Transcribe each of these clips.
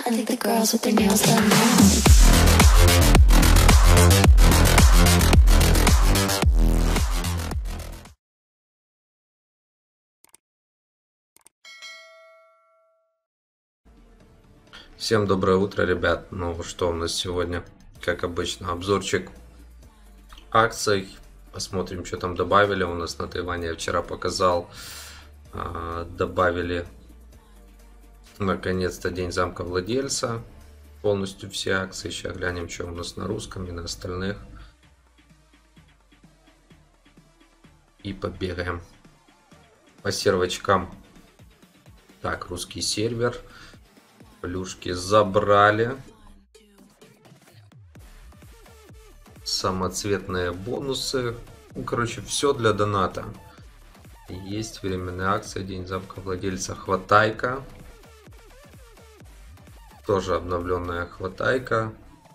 I think the girls with their nails done now. Всем доброе утро, ребят. Ну что у нас сегодня? Как обычно, обзорчик акций. Посмотрим, что там добавили у нас на Тайване. Я вчера показал. Добавили наконец-то День замка владельца. Полностью все акции. Сейчас глянем, что у нас на русском и на остальных. И побегаем по сервачкам. Так, русский сервер. Плюшки забрали. Самоцветные бонусы. Ну, короче, все для доната. Есть временная акция. День замка владельца. Хватайка. Тоже обновленная хватайка.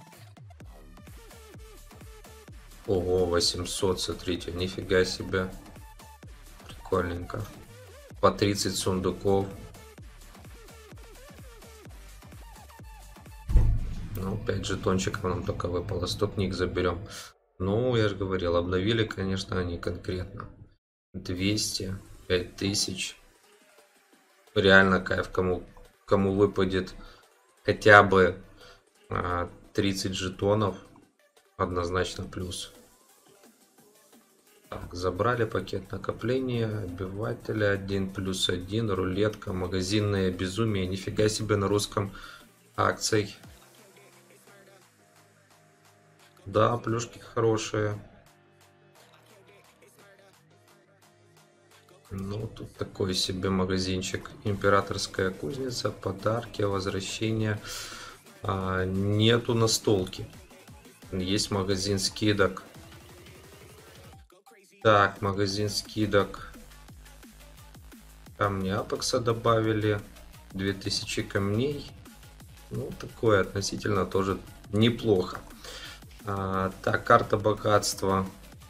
Ого, 800, смотрите, нифига себе. Прикольненько. По 30 сундуков. Ну, 5 жетончиков нам только выпало. 100 книг заберем. Ну, я же говорил, обновили, конечно, они конкретно. 200, 5000. Реально кайф, кому выпадет хотя бы 30 жетонов. Однозначно плюс. Так, забрали пакет накопления. Обивателя 1+1. Рулетка. Магазинное безумие. Нифига себе на русском акций. Да, плюшки хорошие. Ну, тут такой себе магазинчик. Императорская кузница, подарки, возвращение. Нету настолки. Есть магазин скидок. Так, магазин скидок. Камни Апекса добавили. 2000 камней. Ну, такое относительно тоже неплохо. Так, карта богатства.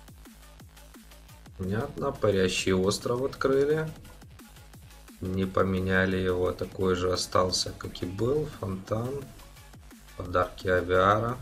Понятно, парящий остров открыли. Не поменяли его, такой же остался, как и был. Фонтан. Подарки Авиара.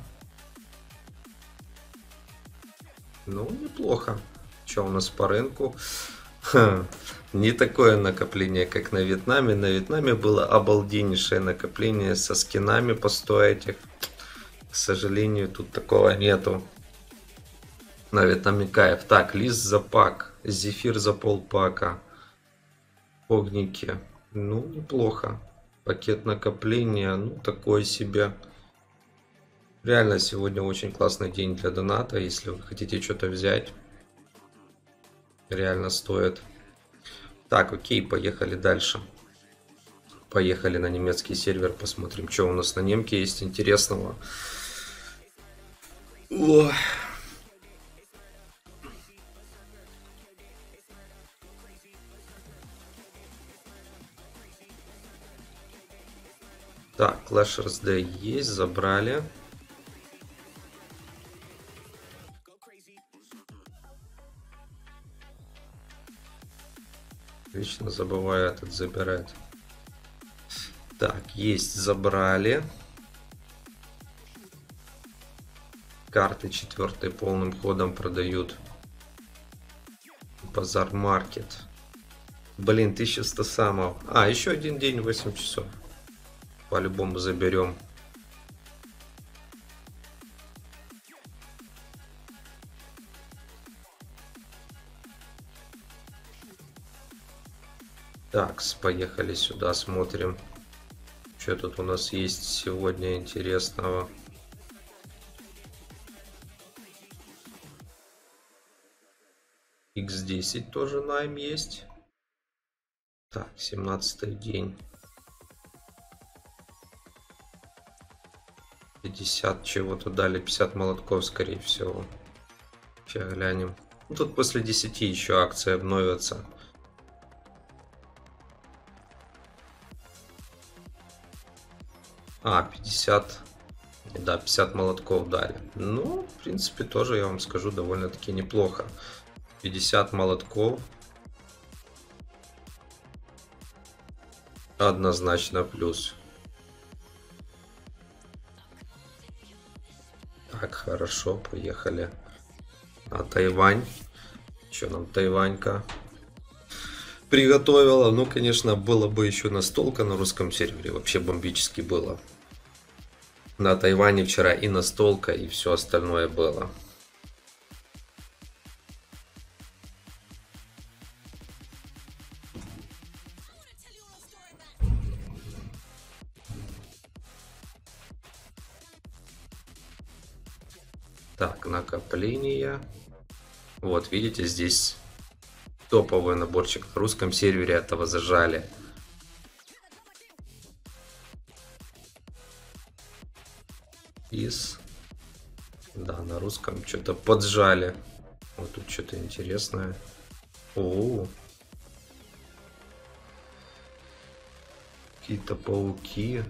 Ну, неплохо. Что у нас по рынку? Не такое накопление, как на Вьетнаме. На Вьетнаме было обалденнейшее накопление со скинами по 100 этих. К сожалению, тут такого нету. На Вьетнаме кайф. Так, лист за пак. Зефир за полпака. Огники. Ну, неплохо. Пакет накопления. Ну, такой себе. Реально, сегодня очень классный день для доната. Если вы хотите что-то взять. Реально стоит. Так, окей, поехали дальше. Поехали на немецкий сервер. Посмотрим, что у нас на немке есть интересного. Ой. Так, Clashers Day есть, забрали. Вечно забываю этот забирать. Так, есть, забрали. Карты 4 полным ходом продают. Базар Маркет. Блин, 1100 самов. Еще один день, 8 часов. По-любому заберем. Так, поехали сюда, смотрим. Что тут у нас есть сегодня интересного. X10 тоже найм есть. Так, 17 день. 50 чего-то дали, 50 молотков, скорее всего. Сейчас глянем. Ну, тут после 10 еще акции обновятся. А, 50. Да, 50 молотков дали. Ну, в принципе, тоже, я вам скажу, довольно-таки неплохо. 50 молотков. Однозначно плюс. Так, хорошо, поехали. А Тайвань? Что нам Тайванька приготовила? Ну, конечно, было бы еще настолка на русском сервере. Вообще бомбически было. На Тайване вчера и настолка, и все остальное было. Так, накопление. Вот, видите, здесь топовый наборчик. На русском сервере этого зажали. Да, на русском что-то поджали. Вот тут что-то интересное. О, какие-то пауки.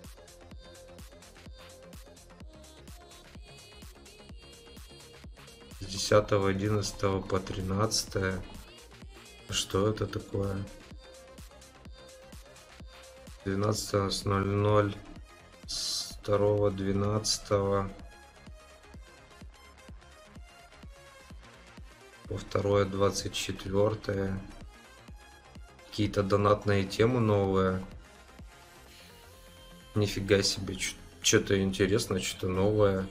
С 10-11 по 13. Что это такое? 12:00 с 2-12 по 2-24. Какие-то донатные темы новые. Нифига себе, что-то интересное, что-то новое.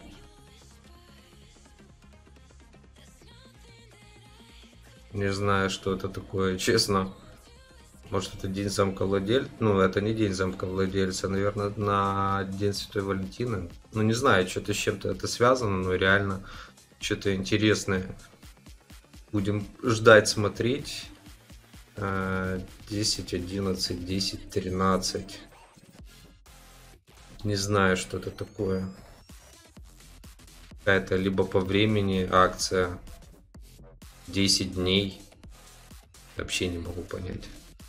Не знаю, что это такое, честно. Может, это день замка владельца? Ну, это не день замка владельца, наверное, на День Святой Валентины. Ну, не знаю, что-то с чем-то это связано, но реально что-то интересное. Будем ждать, смотреть. 10-11, 10-13. Не знаю, что это такое. Какая-то либо по времени акция. 10 дней. Вообще не могу понять.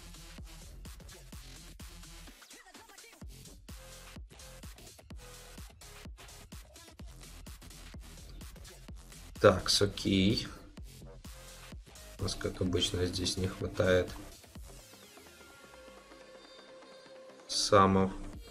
Так, окей. У нас, как обычно, здесь не хватает самов.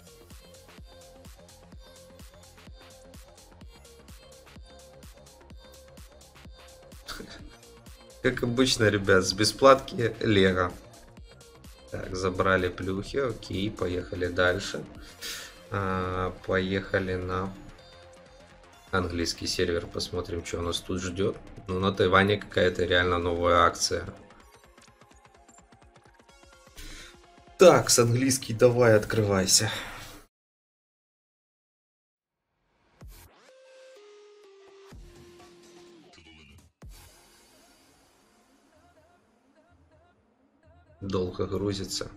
Как обычно, ребят, с бесплатки Лего. Так, забрали плюхи, окей, поехали дальше. Поехали на английский сервер, посмотрим, что нас тут ждет. Ну, на Тайване какая-то реально новая акция. Так, с английский давай, открывайся. Долго грузится.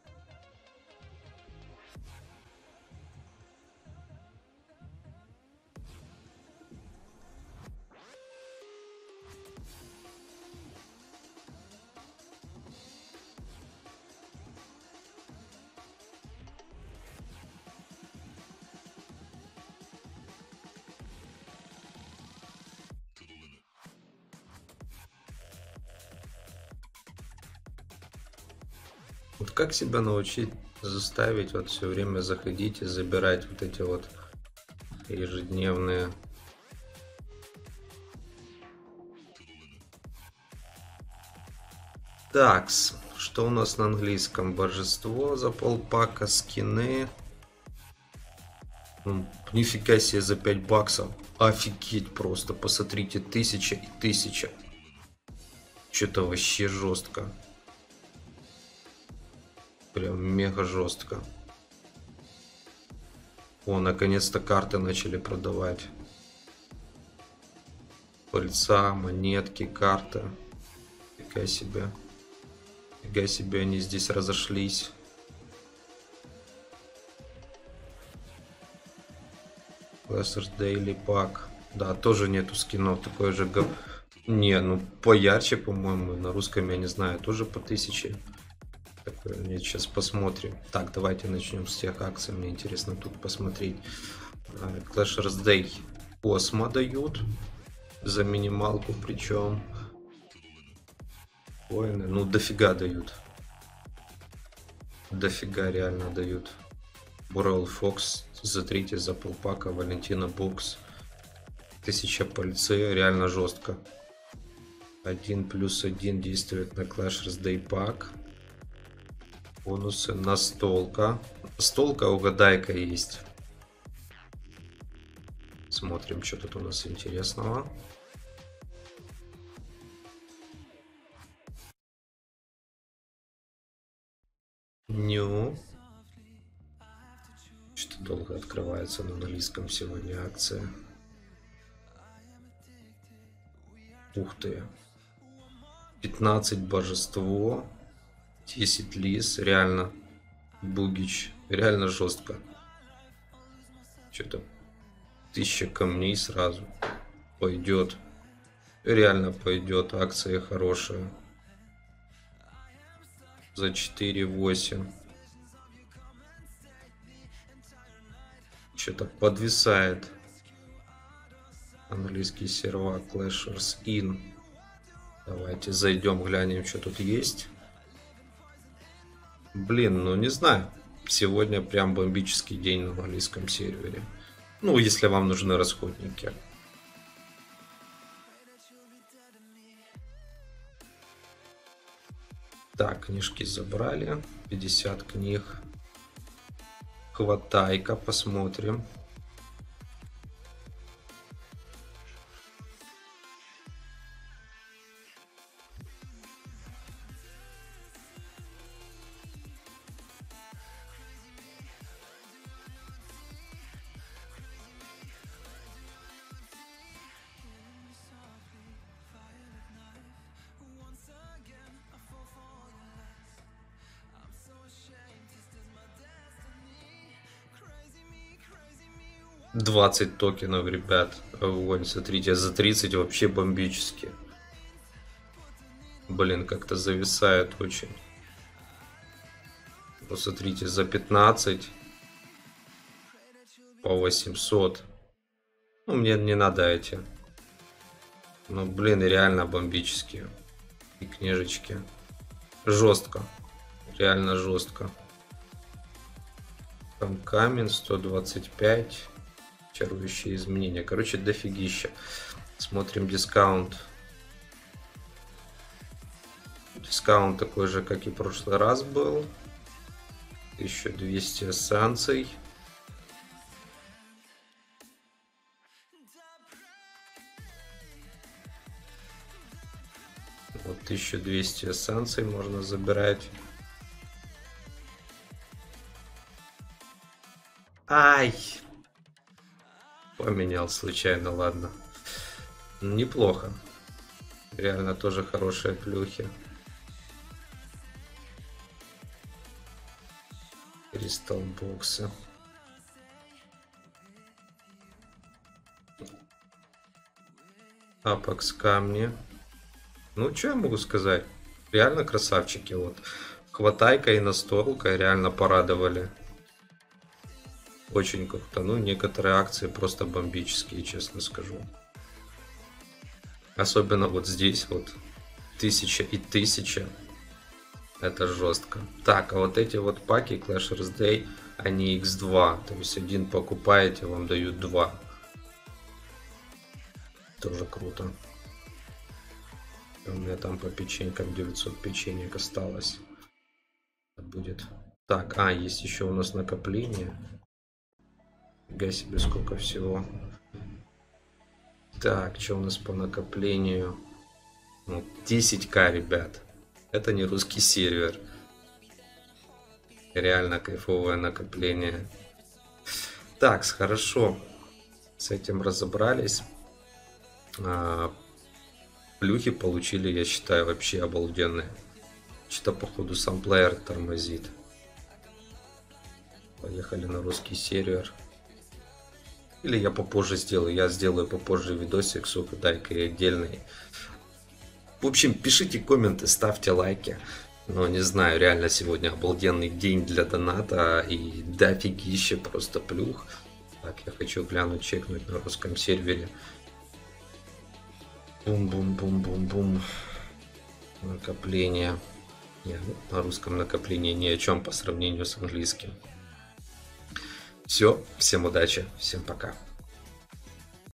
Вот как себя научить заставить вот все время заходить и забирать вот эти вот ежедневные. Такс, что у нас на английском? Божество за полпака, скины. Нифига себе за 5 баксов. Офигеть просто, посмотрите, 1000 и 1000. Что-то вообще жестко. Прям мега жестко. О, наконец-то карты начали продавать. Пыльца, монетки, карты. Фига себе. Фига себе, они здесь разошлись. Classers Daily Pack. Да, тоже нету скинов. Такой же Не, ну поярче, по-моему. На русском, я не знаю, тоже по 1000. Нет, сейчас посмотрим. Так, давайте начнем с тех акций. Мне интересно тут посмотреть. Clashers Day Космо дают. За минималку причем. Воины, ну дофига дают. Дофига реально дают. Бурал Фокс за 3 за полпака. Валентина Бокс. 1000 пыльцы, реально жестко. 1+1 действует на Clashers Day Pack. Бонусы настолка. Настолка, угадайка есть. Смотрим, что тут у нас интересного. Ню. Что-то долго открывается на английском сегодня акция. Ух ты. 15 божество. 10 лис. Реально. Бугич. Реально жестко. Что-то 1000 камней сразу. Пойдет. Реально пойдет. Акция хорошая. За 4-8. Что-то подвисает. Английский сервак Clashers In. Давайте зайдем, глянем, что тут есть. Блин, ну не знаю. Сегодня прям бомбический день на английском сервере. Ну, если вам нужны расходники. Так, книжки забрали. 50 книг. Хватайка, посмотрим. $20 токенов, ребят. Вон, смотрите, за 30 вообще бомбически. Блин, как-то зависает очень. Посмотрите, за 15 по 800. Ну, мне не надо эти. Ну, блин, реально бомбические. И книжечки. Жестко. Реально жестко. Там камень 125. Чарующие изменения. Короче, дофигища. Смотрим дискаунт. Дискаунт такой же, как и в прошлый раз был. 1200 эссенций. Вот 1200 эссенций можно забирать. Ай! Поменял случайно, ладно. Неплохо. Реально тоже хорошие плюхи. Кристалл боксы. Апекс камни. Ну, что я могу сказать? Реально красавчики. Вот. Хватайка и настолка реально порадовали. Очень круто. Ну, некоторые акции просто бомбические, честно скажу. Особенно вот здесь вот 1000 и 1000. Это жестко. Так, а вот эти вот паки Clashers Day, они x2. То есть один покупаете, вам дают 2. Тоже круто. У меня там по печенькам 900 печенек осталось. Будет. Так, есть еще у нас накопление. Фига себе, сколько всего. Так, что у нас по накоплению? Ну, 10к, ребят. Это не русский сервер. Реально кайфовое накопление. Так, хорошо. С этим разобрались. Плюхи получили, я считаю, вообще обалденные. Что-то, походу, сам плеер тормозит. Поехали на русский сервер. Или я попозже сделаю. Я сделаю попозже видосик с угадайкой отдельный. В общем, пишите комменты, ставьте лайки. Но не знаю, реально сегодня обалденный день для доната. И дофигища просто плюх. Так, я хочу глянуть, чекнуть на русском сервере. Бум-бум-бум-бум-бум. Накопление. Нет, на русском накоплении ни о чем по сравнению с английским. Все, всем удачи, всем пока.